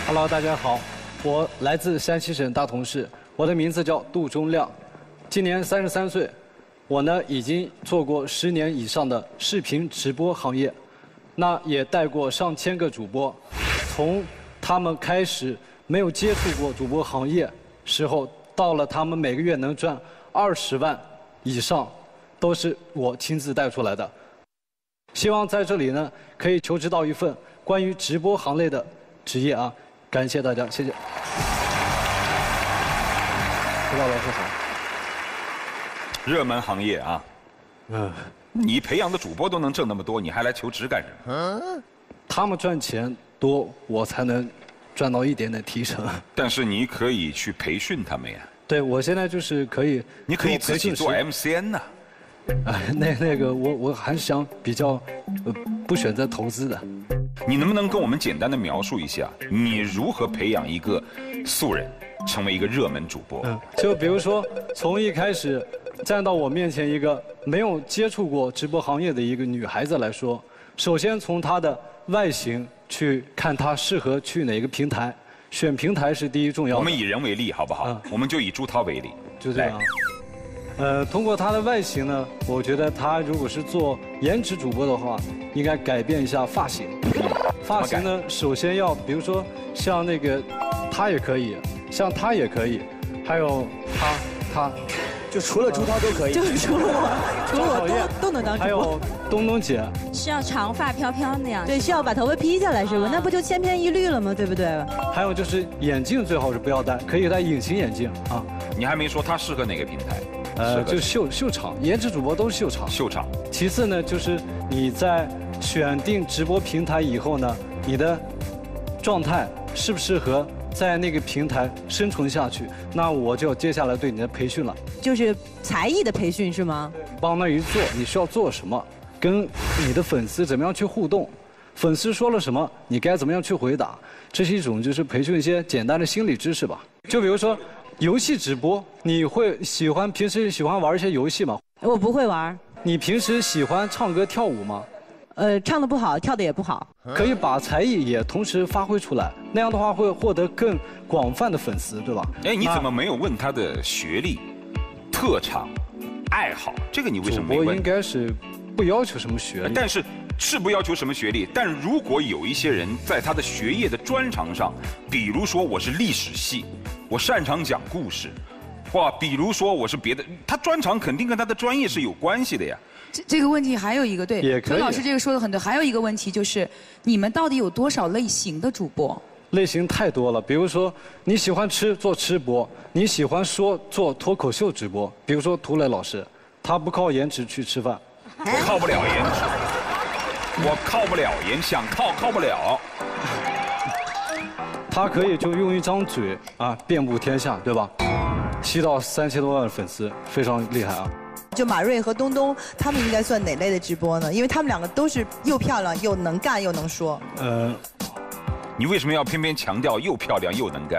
Hello， 大家好，我来自山西省大同市，我的名字叫杜忠亮，今年33岁。我呢已经做过10年以上的视频直播行业，那也带过上千个主播，从他们开始没有接触过主播行业时候，到了他们每个月能赚20万以上，都是我亲自带出来的。希望在这里呢可以求职到一份关于直播行业的职业啊。感谢大家，谢谢。指导老师好。 热门行业啊，你培养的主播都能挣那么多，你还来求职干什么？ 他们赚钱多，我才能赚到一点点提成。 但是你可以去培训他们呀。 对，我现在就是可以。 你可以自己做 MCN 呐。 那个我还是想比较不选择投资的。 你能不能跟我们简单的描述一下，你如何培养一个素人成为一个热门主播？ 就比如说从一开始站到我面前一个没有接触过直播行业的一个女孩子来说，首先从她的外形去看她适合去哪个平台，选平台是第一重要的。 我们以人为例好不好？我们就以朱涛为例。 就这样。通过她的外形呢，我觉得她如果是做颜值主播的话，应该改变一下发型。发型呢，首先要比如说像那个她也可以，像她也可以，还有她， 就除了朱涛都可以。 就是除了我都能当主播。 还有东东姐， 是要长发飘飘那样。 对，需要把头发披下来是吧？那不就千篇一律了吗？对不对？ 还有就是眼镜最好是不要戴，可以戴隐形眼镜啊。 你还没说她适合哪个平台？ 就秀场，颜值主播都是秀场。 秀场。其次呢，就是你在选定直播平台以后呢，你的状态适不适合在那个平台生存下去？那我就接下来对你的培训了。 就是才艺的培训是吗？ 帮那一做，你需要做什么？跟你的粉丝怎么样去互动？粉丝说了什么，你该怎么样去回答？这是一种就是培训一些简单的心理知识吧。就比如说。游戏直播，你会平时喜欢玩一些游戏吗？ 我不会玩。 你平时喜欢唱歌跳舞吗？ 唱得不好，跳得也不好。 可以把才艺也同时发挥出来，那样的话会获得更广泛的粉丝，对吧？ 哎，你怎么没有问他的学历、特长、爱好？这个你为什么没问？ 我应该是不要求什么学历， 但是不要求什么学历。但如果有一些人在他的学业的专长上，比如说我是历史系。我擅长讲故事，哇，比如说我是别的，他专长肯定跟他的专业是有关系的呀。 这个问题还有一个，对，陈老师这个说的很对。还有一个问题就是，你们到底有多少类型的主播？ 类型太多了，比如说你喜欢吃做吃播，你喜欢说做脱口秀直播，比如说涂磊老师，他不靠颜值去吃饭， 我靠不了颜值，我靠不了想靠不了。 他可以就用一张嘴啊遍布天下，对吧？吸到3000多万粉丝，非常厉害啊！ 就马瑞和东东，他们应该算哪类的直播呢？因为他们两个都是又漂亮又能干又能说。 你为什么要偏偏强调又漂亮又能干？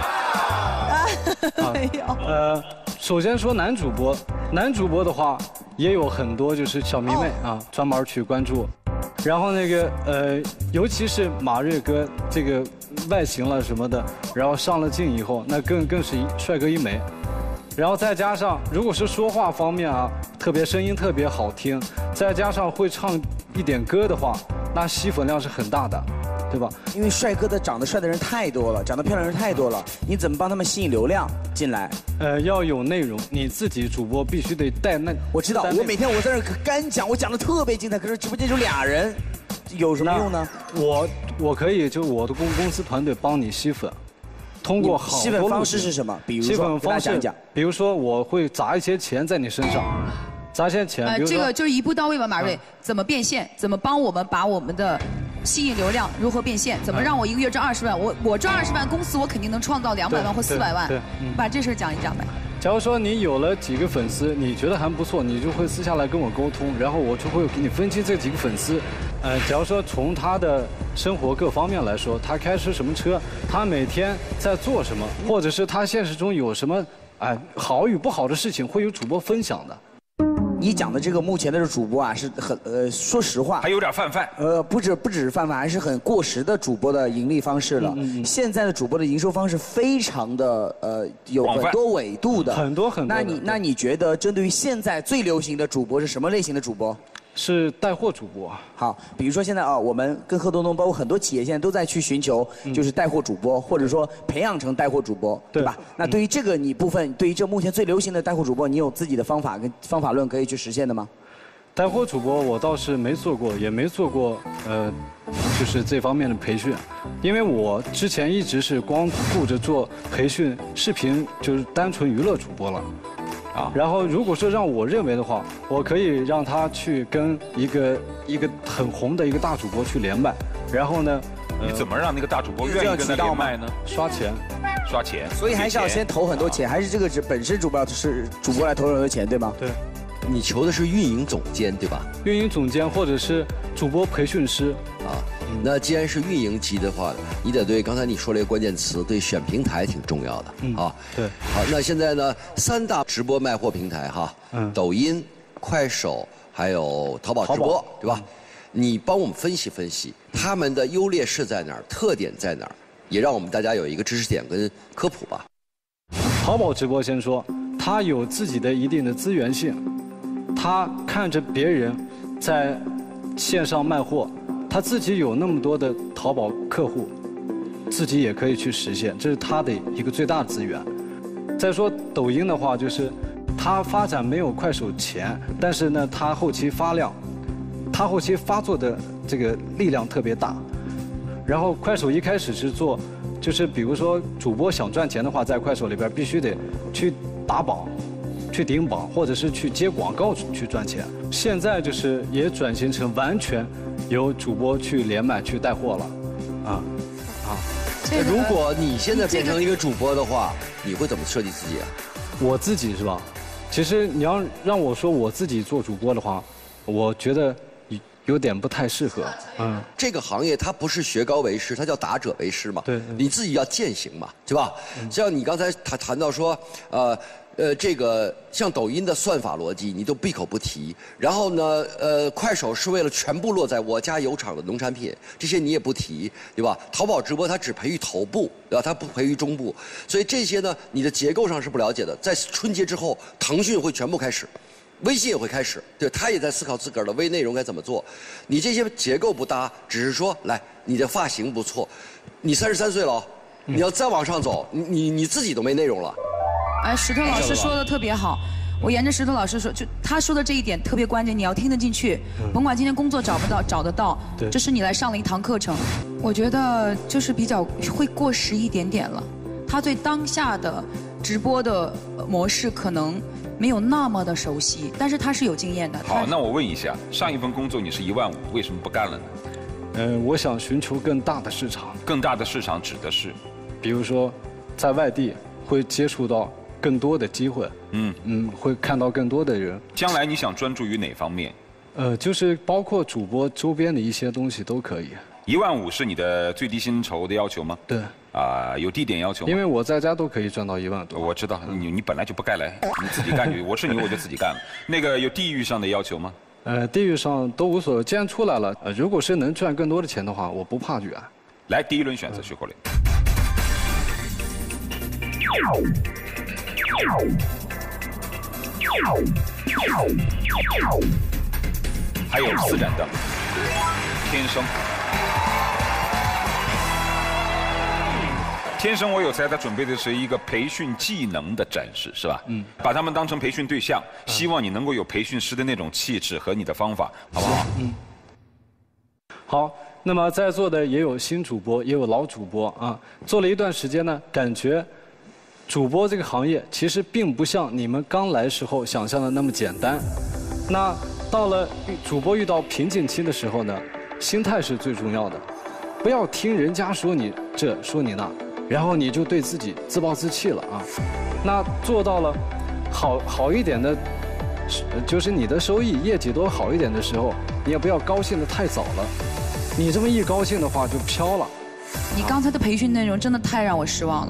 没有。 首先说男主播的话也有很多就是小迷妹啊，专门去关注。然后那个尤其是马瑞哥这个外形了什么的，然后上了镜以后，那更是帅哥一枚。然后再加上如果是说话方面啊，特别声音特别好听，再加上会唱一点歌的话，那吸粉量是很大的，对吧？ 因为帅哥的长得帅的人太多了，长得漂亮的人太多了，你怎么帮他们吸引流量进来？ 要有内容，你自己主播必须得带那。 我知道，我每天我在这干讲，我讲的特别精彩，可是直播间就俩人，有什么用呢？ 我可以就我的公司团队帮你吸粉，通过好多吸粉方式是什么？比如说， 吸粉方式讲， 比如说我会砸一些钱在你身上，砸些钱。 这个就是一步到位吧，马瑞，怎么变现？怎么帮我们把我们的吸引流量如何变现？怎么让我一个月挣20万？我赚20万，公司我肯定能创造200万或400万。对，把这事讲一讲呗。 假如说你有了几个粉丝，你觉得还不错，你就会私下来跟我沟通，然后我就会给你分析这几个粉丝。假如说从他的生活各方面来说，他开什么车，他每天在做什么，或者是他现实中有什么好与不好的事情，会有主播分享的。 你讲的这个目前的这主播啊，是很说实话， 还有点泛泛。 不只是泛泛，还是很过时的主播的盈利方式了。现在的主播的营收方式非常的有很多维度的， 很多。 那你觉得针对于现在最流行的主播是什么类型的主播？ 是带货主播。 好，比如说现在啊，我们跟贺东东，包括很多企业现在都在去寻求，就是带货主播，或者说培养成带货主播，对吧？那对于这个你部分，对于这目前最流行的带货主播，你有自己的方法跟方法论可以去实现的吗？ 带货主播我倒是没做过，也没做过就是这方面的培训，因为我之前一直是光顾着做培训视频，就是单纯娱乐主播了。然后如果说让我认为的话，我可以让他去跟一个很红的一个大主播去连麦，然后呢， 你怎么让那个大主播愿意跟他连麦呢？ 刷钱。 所以还是要先投很多钱，还是这个本身主播来投很多钱，对吗？ 对。 你求的是运营总监，对吧？ 运营总监或者是主播培训师。 那既然是运营级的话，你得对刚才你说了一个关键词，对选平台挺重要的对。 好，那现在呢，3大直播卖货平台抖音、快手还有淘宝直播，对吧？你帮我们分析分析他们的优劣势在哪儿，特点在哪儿，也让我们大家有一个知识点跟科普吧。 淘宝直播先说，它有自己的一定的资源性，他看着别人在线上卖货。他自己有那么多的淘宝客户，自己也可以去实现，这是他的一个最大的资源。再说抖音的话，就是它发展没有快手前，但是呢，它后期发量，它后期发作的这个力量特别大。然后快手一开始是做，就是比如说主播想赚钱的话，在快手里边必须得去打榜。去顶榜，或者是去接广告去赚钱。现在就是也转型成完全由主播去连麦去带货了， 如果你现在变成一个主播的话，你会怎么设计自己啊？ 我自己是吧？其实你要让我说我自己做主播的话，我觉得有点不太适合。 这个行业它不是学高为师，它叫达者为师嘛。 对。 你自己要践行嘛，对吧？像你刚才谈到说，这个像抖音的算法逻辑，你都闭口不提。然后呢，快手是为了全部落在我家有厂的农产品，这些你也不提，对吧？淘宝直播它只培育头部，对吧？它不培育中部，所以这些呢，你的结构上是不了解的。在春节之后，腾讯会全部开始。微信也会开始，对，他也在思考自个儿的微内容该怎么做。你这些结构不搭，只是说，来，你的发型不错，你33岁了，你要再往上走，你自己都没内容了。 石头老师说的特别好，我沿着石头老师说，就他说的这一点特别关键，你要听得进去，甭管今天工作找不到，找得到，这是你来上了一堂课程。我觉得就是比较会过时一点点了，他对当下的直播的模式可能没有那么的熟悉，但是他是有经验的。 好，那我问一下，上一份工作你是15000，为什么不干了呢？ 我想寻求更大的市场。 更大的市场指的是， 比如说，在外地会接触到更多的机会，会看到更多的人。 将来你想专注于哪方面？ 就是包括主播周边的一些东西都可以。 15000是你的最低薪酬的要求吗？ 对。 有地点要求吗？ 因为我在家都可以赚到1万多。 我知道，你本来就不该来，你自己干就。我是你，我就自己干了。那个有地域上的要求吗？ 地域上都无所谓。既然出来了，如果是能赚更多的钱的话，我不怕远。 来，第一轮选择徐国林。还有4盏灯，天生。天生我有才，他准备的是一个培训技能的展示，是吧？把他们当成培训对象，希望你能够有培训师的那种气质和你的方法，好不好？ 好，那么在座的也有新主播，也有老主播啊。做了一段时间呢，感觉主播这个行业其实并不像你们刚来时候想象的那么简单。那到了主播遇到瓶颈期的时候呢，心态是最重要的，不要听人家说你这说你那。然后你就对自己自暴自弃了啊！那做到了好一点的，就是你的收益业绩都好一点的时候，你也不要高兴得太早了。你这么一高兴的话就飘了。 你刚才的培训内容真的太让我失望了。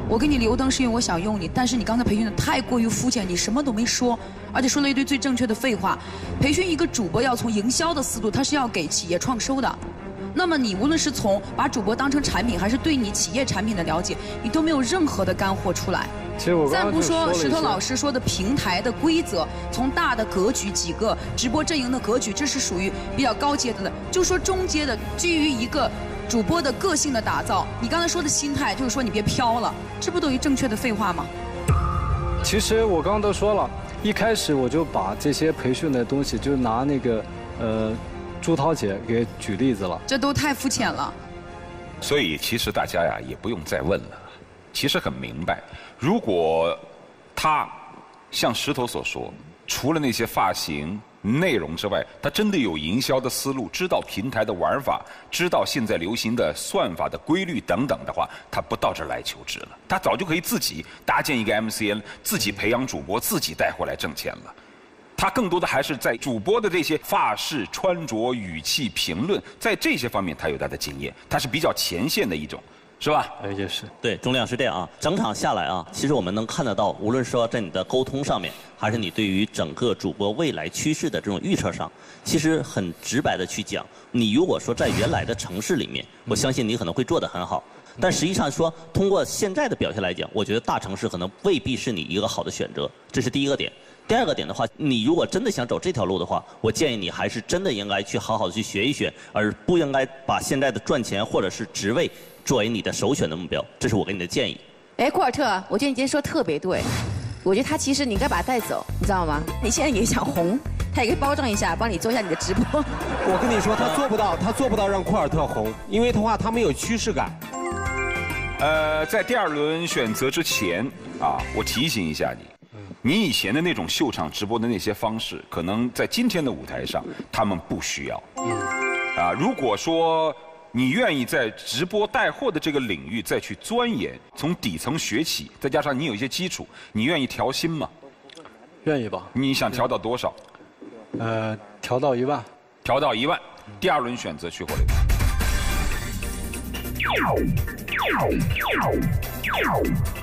我给你留灯是因为我想用你，但是你刚才培训的太过于肤浅，你什么都没说，而且说了一堆最正确的废话。培训一个主播要从营销的思路，他是要给企业创收的。那么你无论是从把主播当成产品，还是对你企业产品的了解，你都没有任何的干货出来。 其实我暂不说石头老师说的平台的规则，从大的格局、几个直播阵营的格局，这是属于比较高阶的。就说中阶的，基于一个主播的个性的打造，你刚才说的心态就是说你别飘了，这不等于正确的废话吗？ 其实我刚刚都说了，一开始我就把这些培训的东西，就拿那个朱涛姐给举例子了。 这都太肤浅了。 所以其实大家呀也不用再问了，其实很明白，如果他像石头所说，除了那些发型、内容之外，他真的有营销的思路，知道平台的玩法，知道现在流行的算法的规律等等的话，他不到这儿来求职了，他早就可以自己搭建一个 MCN， 自己培养主播，自己带回来挣钱了。他更多的还是在主播的这些发饰、穿着、语气、评论，在这些方面他有他的经验，他是比较前线的一种。是吧？ 也是。 对，钟亮是这样啊。整场下来啊，其实我们能看得到，无论说在你的沟通上面，还是你对于整个主播未来趋势的这种预测上，其实很直白的去讲，你如果说在原来的城市里面，我相信你可能会做得很好。但实际上说，通过现在的表现来讲，我觉得大城市可能未必是你一个好的选择，这是第一个点。第二个点的话，你如果真的想走这条路的话，我建议你还是真的应该去好好的去学一学，而不应该把现在的赚钱或者是职位作为你的首选的目标，这是我给你的建议。 哎，库尔特，我觉得你今天说得特别对，我觉得他其实你应该把他带走，你知道吗？你现在也想红，他也可以包装一下，帮你做一下你的直播。 我跟你说，他做不到让库尔特红，因为的话他没有趋势感。 在第二轮选择之前啊，我提醒一下你。你以前的那种秀场直播的那些方式，可能在今天的舞台上，他们不需要。如果说你愿意在直播带货的这个领域再去钻研，从底层学起，再加上你有一些基础，你愿意调薪吗？ 愿意吧。 你想调到多少？ 调到1万。 调到1万。第二轮选择去火雷。